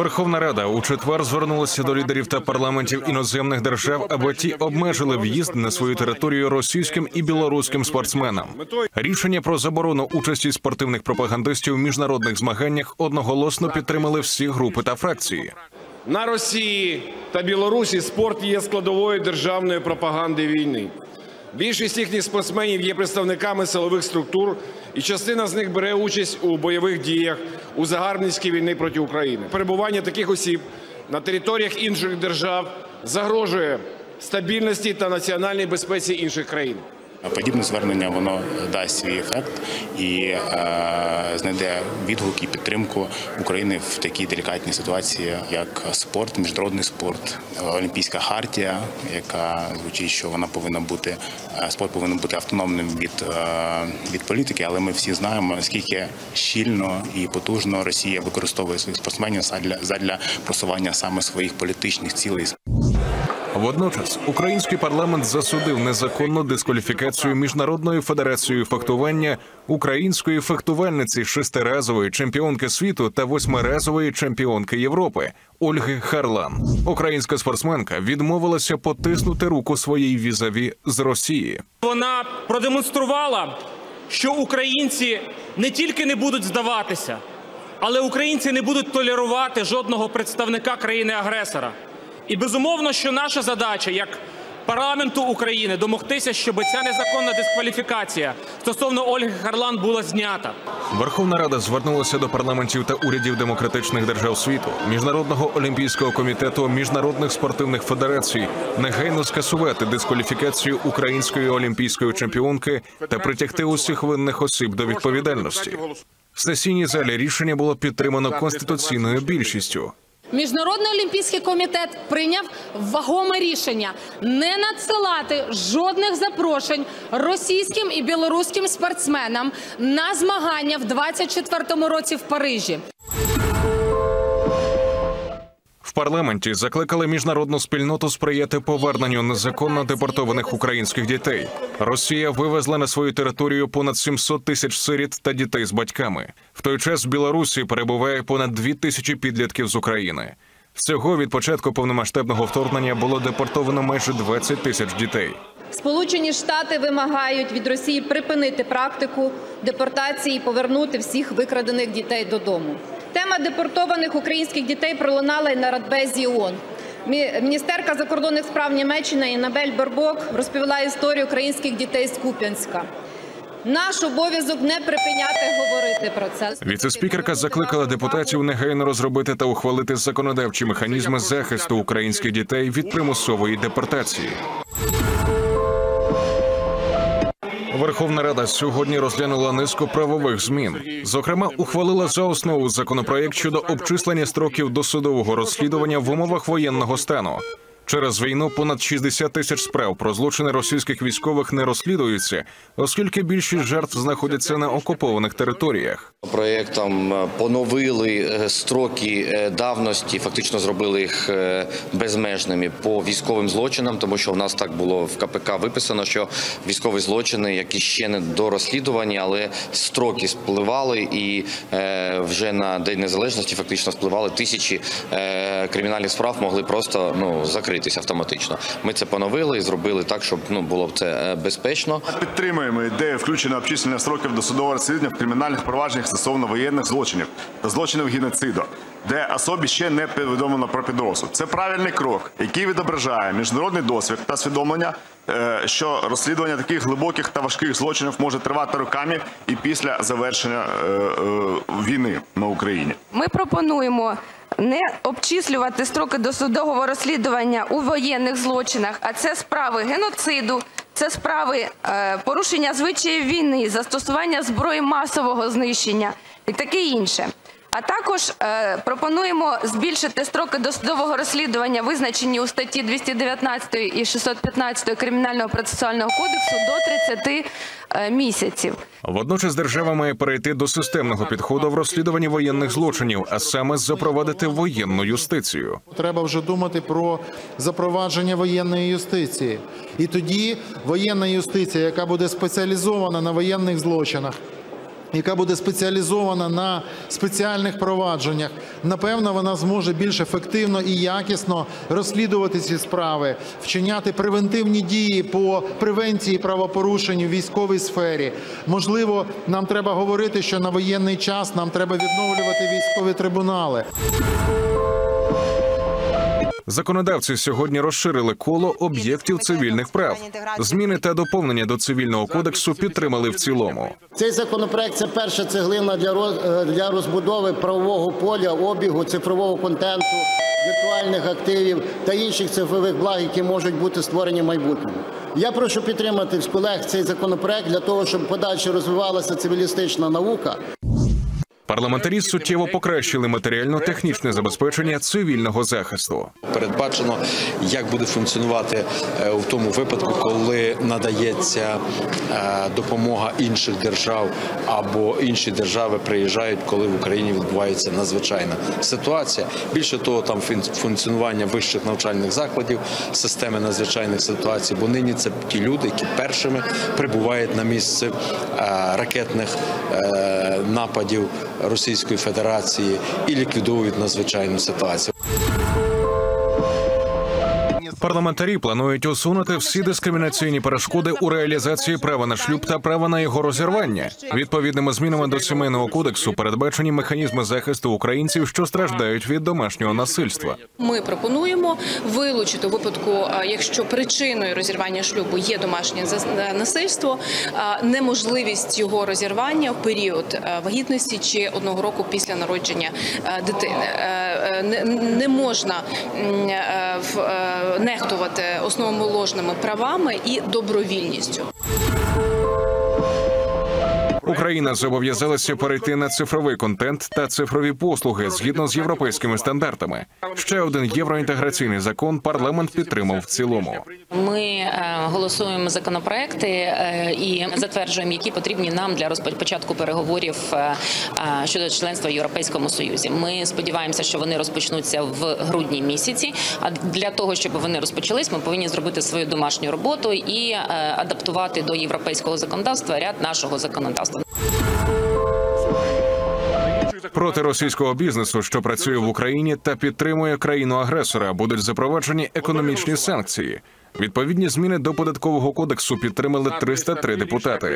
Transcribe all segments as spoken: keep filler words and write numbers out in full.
Верховна Рада у четвер звернулася до лідерів та парламентів іноземних держав, аби ті обмежили в'їзд на свою територію російським і білоруським спортсменам. Рішення про заборону участі спортивних пропагандистів у міжнародних змаганнях одноголосно підтримали всі групи та фракції. На Росії та Білорусі спорт є складовою державної пропаганди війни. Більшість їхніх спортсменів є представниками силових структур, і частина з них бере участь у бойових діях у загарбницькій війні проти України. Перебування таких осіб на територіях інших держав загрожує стабільності та національній безпеці інших країн. Подібне звернення воно дасть свій ефект і е, знайде відгук і підтримку України в такій делікатній ситуації, як спорт, міжнародний спорт, Олімпійська хартія, яка звучить, що вона повинна бути, спорт повинен бути автономним від, е, від політики, але ми всі знаємо, наскільки щільно і потужно Росія використовує своїх спортсменів задля, задля просування саме своїх політичних цілей. Водночас український парламент засудив незаконну дискваліфікацію Міжнародною федерацією фехтування української фехтувальниці, шестиразової чемпіонки світу та восьмиразової чемпіонки Європи Ольги Харлан. Українська спортсменка відмовилася потиснути руку своїй візаві з Росії. Вона продемонструвала, що українці не тільки не будуть здаватися, але українці не будуть толерувати жодного представника країни-агресора. І безумовно, що наша задача як парламенту України домогтися, щоб ця незаконна дискваліфікація стосовно Ольги Харлан була знята. Верховна Рада звернулася до парламентів та урядів демократичних держав світу, Міжнародного олімпійського комітету, міжнародних спортивних федерацій негайно скасувати дискваліфікацію української олімпійської чемпіонки та притягти усіх винних осіб до відповідальності. В сесійній залі рішення було підтримано конституційною більшістю. Міжнародний олімпійський комітет прийняв вагоме рішення не надсилати жодних запрошень російським і білоруським спортсменам на змагання в двадцять четвертому році в Парижі. В парламенті закликали міжнародну спільноту сприяти поверненню незаконно депортованих українських дітей. Росія вивезла на свою територію понад сімсот тисяч сиріт та дітей з батьками. В той час в Білорусі перебуває понад дві тисячі підлітків з України. Всього від початку повномасштабного вторгнення було депортовано майже двадцять тисяч дітей. Сполучені Штати вимагають від Росії припинити практику депортації і повернути всіх викрадених дітей додому. Тема депортованих українських дітей пролунала і на Радбезі ООН. Міністерка закордонних справ Німеччини Іннабель Бербок розповіла історію українських дітей з Куп'янська. Наш обов'язок не припиняти говорити про це. Віце-спікерка закликала депутатів негайно розробити та ухвалити законодавчі механізми захисту українських дітей від примусової депортації. Верховна Рада сьогодні розглянула низку правових змін. Зокрема, ухвалила за основу законопроєкт щодо обчислення строків досудового розслідування в умовах воєнного стану. Через війну понад шістдесят тисяч справ про злочини російських військових не розслідуються, оскільки більшість жертв знаходяться на окупованих територіях. Проєктом поновили строки давності, фактично зробили їх безмежними по військовим злочинам, тому що в нас так було в ка пе ка виписано, що військові злочини, які ще не дорозслідувані, але строки спливали і вже на День Незалежності фактично спливали тисячі кримінальних справ, могли просто ну, закрити. Автоматично. Ми це поновили і зробили так, щоб ну, було б це безпечно. Підтримуємо ідею включення обчислення строків досудового розслідування в кримінальних провадженнях стосовно воєнних злочинів та злочинів геноциду, де особі ще не повідомлено про підозру. Це правильний крок, який відображає міжнародний досвід та свідомлення, що розслідування таких глибоких та важких злочинів може тривати роками і після завершення війни на Україні. Ми пропонуємо не обчислювати строки досудового розслідування у воєнних злочинах, а це справи геноциду, це справи е, порушення звичаїв війни, застосування зброї масового знищення і таке інше. А також е, пропонуємо збільшити строки досудового розслідування, визначені у статті двісті дев'ятнадцять і шістсот п'ятнадцять Кримінального процесуального кодексу, до тридцяти е, місяців. Водночас держава має перейти до системного підходу в розслідуванні воєнних злочинів, а саме запровадити воєнну юстицію. Треба вже думати про запровадження воєнної юстиції. І тоді воєнна юстиція, яка буде спеціалізована на воєнних злочинах, яка буде спеціалізована на спеціальних провадженнях, напевно, вона зможе більш ефективно і якісно розслідувати ці справи, вчиняти превентивні дії по превенції правопорушень у військовій сфері. Можливо, нам треба говорити, що на воєнний час нам треба відновлювати військові трибунали. Законодавці сьогодні розширили коло об'єктів цивільних прав. Зміни та доповнення до Цивільного кодексу підтримали в цілому. Цей законопроект – це перша цеглина для, роз, для розбудови правового поля, обігу, цифрового контенту, віртуальних активів та інших цифрових благ, які можуть бути створені в майбутньому. Я прошу підтримати з колег цей законопроект для того, щоб подальше розвивалася цивілістична наука. Парламентарі суттєво покращили матеріально-технічне забезпечення цивільного захисту. Передбачено, як буде функціонувати в тому випадку, коли надається допомога інших держав або інші держави приїжджають, коли в Україні відбувається надзвичайна ситуація. Більше того, там функціонування вищих навчальних закладів, системи надзвичайних ситуацій, бо нині це ті люди, які першими прибувають на місце ракетних нападів Російської Федерації і ліквідовують надзвичайну ситуацію. Парламентарі планують усунути всі дискримінаційні перешкоди у реалізації права на шлюб та права на його розірвання. Відповідними змінами до Сімейного кодексу передбачені механізми захисту українців, що страждають від домашнього насильства. Ми пропонуємо вилучити у випадку, якщо причиною розірвання шлюбу є домашнє насильство, неможливість його розірвання в період вагітності чи одного року після народження дитини. Не можна нехтувати основоположними правами і добровільністю. Україна зобов'язалася перейти на цифровий контент та цифрові послуги згідно з європейськими стандартами. Ще один євроінтеграційний закон парламент підтримав в цілому. Ми голосуємо законопроекти і затверджуємо, які потрібні нам для початку переговорів щодо членства в Європейському Союзі. Ми сподіваємося, що вони розпочнуться в грудні місяці. А для того, щоб вони розпочались, ми повинні зробити свою домашню роботу і адаптувати до європейського законодавства ряд нашого законодавства. Проти російського бізнесу, що працює в Україні та підтримує країну-агресора, будуть запроваджені економічні санкції. Відповідні зміни до Податкового кодексу підтримали триста три депутати.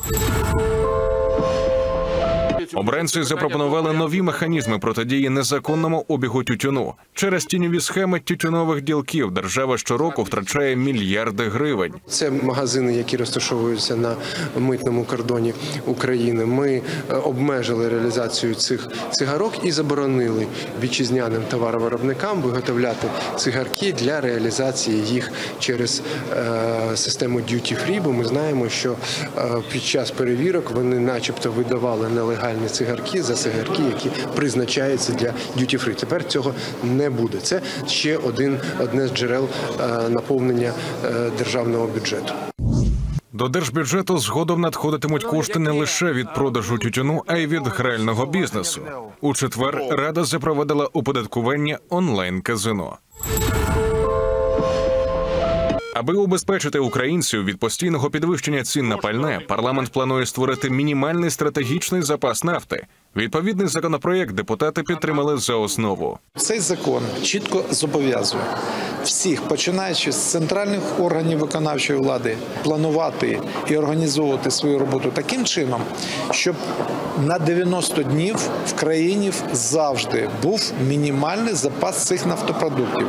Обранці запропонували нові механізми протидії незаконному обігу тютюну. Через тіньові схеми тютюнових ділків держава щороку втрачає мільярди гривень. Це магазини, які розташовуються на митному кордоні України. Ми обмежили реалізацію цих цигарок і заборонили вітчизняним товаровиробникам виготовляти цигарки для реалізації їх через е, систему duty-free, бо ми знаємо, що е, під час перевірок вони начебто видавали нелегальні цигарки за цигарки, які призначаються для duty-free. Тепер цього не буде. Це ще один, одне з джерел е, наповнення е, державного бюджету. До держбюджету згодом надходитимуть кошти не лише від продажу тютюну, а й від грального бізнесу. У четвер Рада запровадила оподаткування онлайн-казино. Аби убезпечити українців від постійного підвищення цін на пальне, парламент планує створити мінімальний стратегічний запас нафти. Відповідний законопроєкт депутати підтримали за основу. Цей закон чітко зобов'язує всіх, починаючи з центральних органів виконавчої влади, планувати і організовувати свою роботу таким чином, щоб на дев'яносто днів в країні завжди був мінімальний запас цих нафтопродуктів.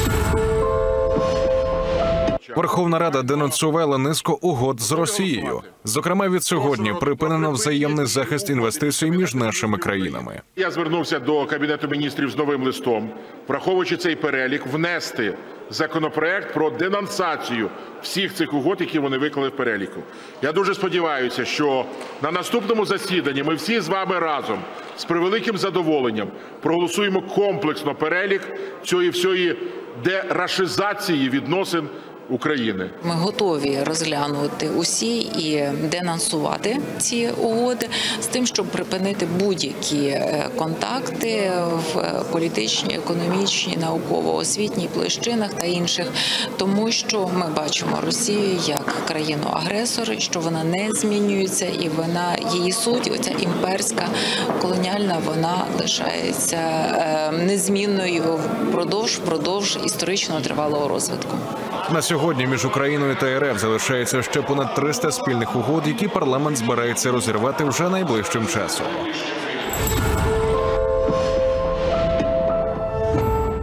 Верховна Рада денонсувала низку угод з Росією. Зокрема, від сьогодні припинено взаємний захист інвестицій між нашими країнами. Я звернувся до Кабінету міністрів з новим листом, враховуючи цей перелік, внести законопроект про денонсацію всіх цих угод, які вони виклали в переліку. Я дуже сподіваюся, що на наступному засіданні ми всі з вами разом з превеликим задоволенням проголосуємо комплексно перелік цієї всієї дерашизації відносин України. Ми готові розглянути усі і денонсувати ці угоди з тим, щоб припинити будь-які контакти в політичній, економічній, науково-освітній площинах та інших, тому що ми бачимо Росію як країну-агресора, що вона не змінюється і вона, її суть, оця імперська, колоніальна, вона лишається незмінною впродовж, впродовж історично тривалого розвитку. На сьогодні між Україною та РФ залишається ще понад триста спільних угод, які парламент збирається розірвати вже найближчим часом.